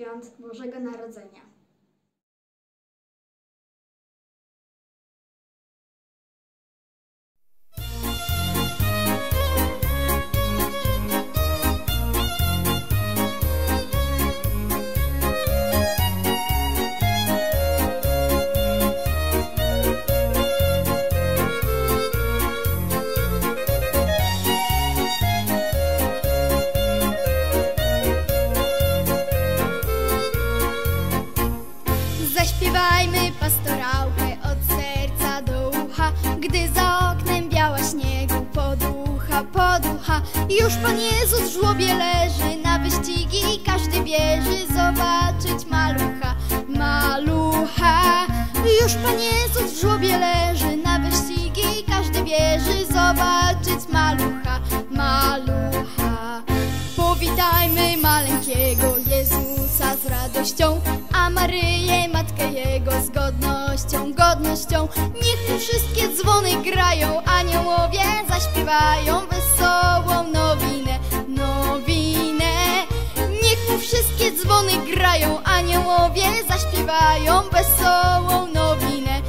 świąt Bożego Narodzenia. Zaśpiewajmy pastorałkę od serca do ucha, gdy za oknem biała śniegu poducha. Już Pan Jezus w żłobie leży, na wyścigi każdy bierze zobaczyć malucha. Już Pan Jezus w żłobie leży, na wyścigi każdy bierze zobaczyć malucha. Powitajmy maleńkiego Jezusa z radością, a Maryję, Matkę Jego z godnością. Niech tu wszystkie dzwony grają, aniołowie zaśpiewają wesołą nowinę. Niech tu wszystkie dzwony grają, aniołowie zaśpiewają wesołą nowinę.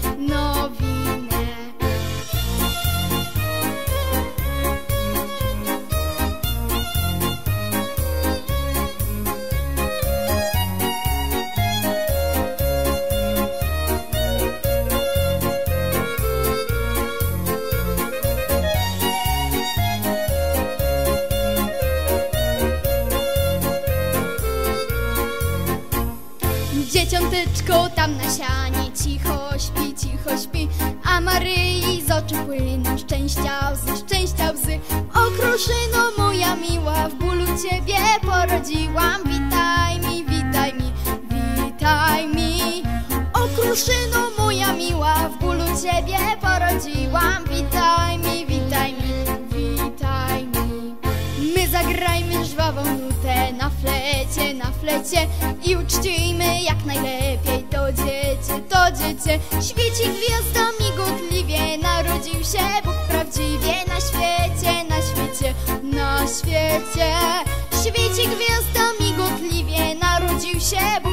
Dzieciąteczko tam na sianie cicho śpi, a Maryi z oczu płyną szczęścia łzy. Okruszyno moja miła, w bólu Ciebie porodziłam, witaj mi. Okruszyno moja miła, w bólu Ciebie porodziłam, witaj mi. My zagrajmy żwawą nutę na flecie i uczcijmy jak najlepiej to dziecię. Świeci gwiazda migotliwie, narodził się Bóg prawdziwie na świecie. Świeci gwiazda migotliwie, narodził się Bóg